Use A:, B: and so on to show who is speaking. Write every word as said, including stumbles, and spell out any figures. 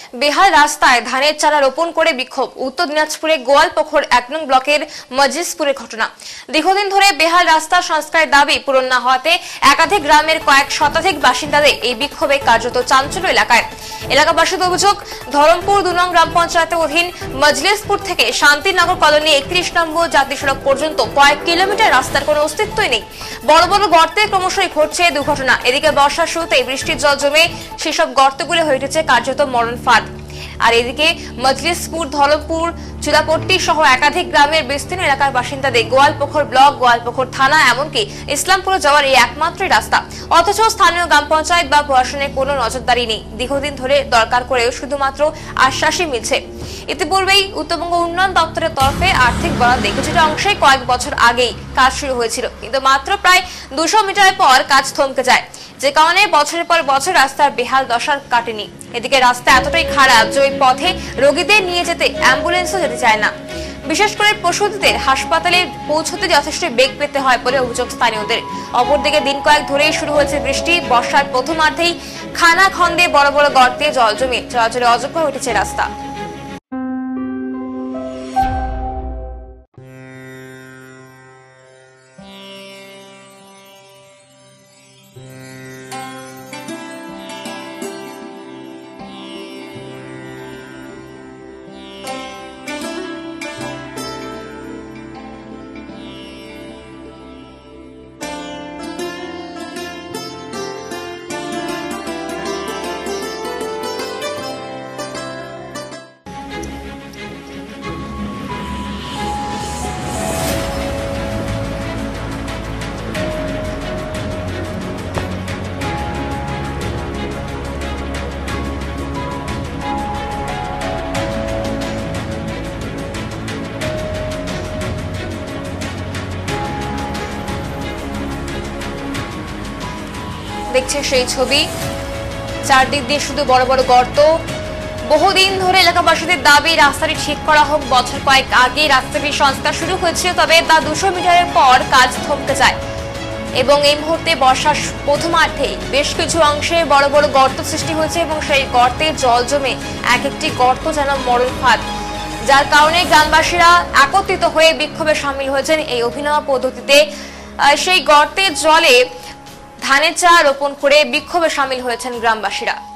A: বেহাল রাস্তায় ধানের চারা রোপণ করে বিক্ষোভ। উত্তর দিনাজপুরে গোয়ালপোখর এক নং ব্লকের মজিসপুরের ঘটনা। দীর্ঘদিন ধরে বেহাল রাস্তা সংস্কারের দাবি পূরণ না হওয়াতে একাধিক গ্রামের কয়েক শতাধিক বাসিন্দাদের এই বিক্ষোভে কার্যত চাঞ্চল্য এলাকায়। এলাকাবাসীদের অভিযোগ, ধরমপুর দু নং গ্রাম পঞ্চায়েতের অধীন মজলিসপুর থেকে শান্তিনগর কলোনি একত্রিশ নম্বর জাতীয় সড়ক পর্যন্ত কয়েক কিলোমিটার রাস্তার কোনো অস্তিত্বই নেই। বড় বড় গর্তে ক্রমশই ঘটছে দুর্ঘটনা। এদিকে বর্ষার শুরুতেই বৃষ্টির জল জমে সেসব গর্তগুলো হয়ে উঠেছে কার্যত মরণ ফাঁদ। আর এদিকে মজলিসপুর, ধরমপুর, চুলাপট্টি সহ একাধিক গ্রামের বিস্তীর্ণ এলাকার বাসিন্দাদের গোয়ালপোখর ব্লক, গোয়ালপোখর থানা, এমনকি ইসলামপুর যাওয়ার এই একমাত্র রাস্তা। অথচ স্থানীয় গ্রাম পঞ্চায়েত বা প্রশাসনের কোনো নজরদারি নেই। দীর্ঘদিন ধরে দরকার করেও শুধুমাত্র আশ্বাসই মিলছে। ইতিপূর্বেই উত্তরবঙ্গ উন্নয়ন দপ্তরের তরফে আর্থিক বরাদ্দে কিছুটা অংশে কয়েক বছর আগেই কাজ শুরু হয়েছিল, কিন্তু মাত্র প্রায় দুশো মিটার পর কাজ থমকে যায়, যে কারণে বছরের পর বছর রাস্তার বেহাল দশা কাটেনি। এদিকে রাস্তা এতটাই খারাপ যে ওই পথে রোগীদের নিয়ে যেতে অ্যাম্বুলেন্সও যেতে চায় না। বিশেষ করে প্রসূতিদের হাসপাতালে পৌঁছতে যথেষ্ট বেগ পেতে হয় বলে অভিযোগ স্থানীয়দের। অপরদিকে দিন কয়েক ধরেই শুরু হয়েছে বৃষ্টি। বর্ষার প্রথমার্ধেই খানা খন্দে বড় বড় গর্তে জল জমে চলাচলে অযোগ্য হয়ে উঠেছে রাস্তা। দেখছে সেই ছবি, চারদিক দিয়ে শুধু বড় বড় গর্ত। বহুদিন ধরে এলাকাবাসীদের দাবি রাস্তাটি ঠিক করা হোক। বছর কয়েক আগে রাস্তাটির সংস্কার শুরু হয়েছিল, তবে তা দুশো মিটারের পর কাজ থমকে যায় এবং এই মুহূর্তে বর্ষার প্রথমার্ধেই বেশ কিছু অংশে বড় বড় গর্ত সৃষ্টি হয়েছে এবং সেই গর্তে জল জমে এক একটি গর্ত যেন মরণ ফাঁদ, যার কারণে গ্রামবাসীরা একত্রিত হয়ে বিক্ষোভে সামিল হয়েছেন। এই অভিনব পদ্ধতিতে সেই গর্তের জলে ধানের চারা রোপণ করে বিক্ষোভে সামিল হয়েছেন গ্রামবাসীরা।